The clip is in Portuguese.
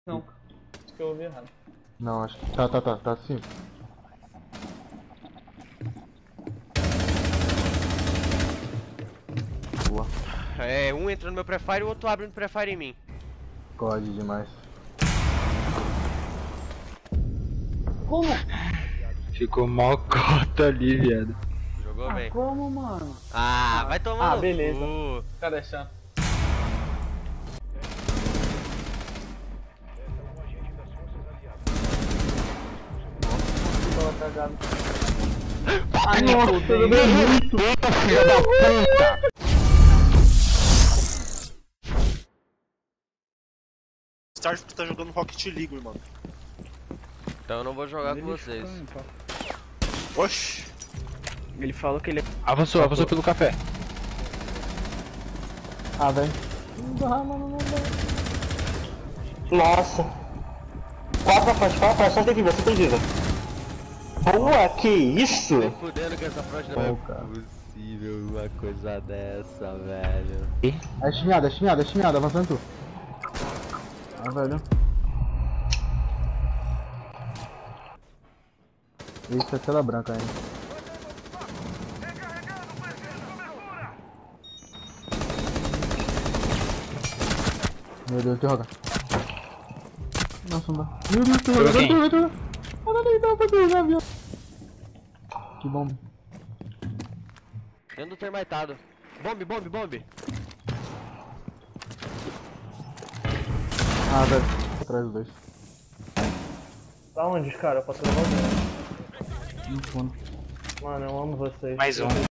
Não, acho que eu ouvi errado. Não, acho que. Tá sim. Boa. É, um entra no meu prefire e o outro abre no prefire em mim. God demais. Como? Ficou mal cota ali, viado. Jogou bem. Como, mano? Vai tomar no beleza. cu. Fica deixando. Bola cagada. Nossa, tudo bem muito! Filha da puta! Start tá jogando Rocket League, irmão. Então eu não vou jogar com vocês. Oxi! Ele falou que ele é. Avançou pelo café. Ah, velho. Não dá, mano, não dá. Nossa. 4 pra frente, só tem vida, só tem vida. Boa, que isso? Nem fudendo que essa fraude não é Cara. possível uma coisa dessa, velho. É chineada, avançando tu. Ah, velho. Isso é tela branca ainda. Meu Deus, derroga. Nossa, não dá. Meu Deus, derroga. Olha ali, dá pra pegar, viu? Que bomba. Dentro do termitado. Bombe. Ah, velho. Atrás dos dois. Tá onde, cara? Eu posso levar o dedo. No fundo. Mano, eu amo vocês. Mais um.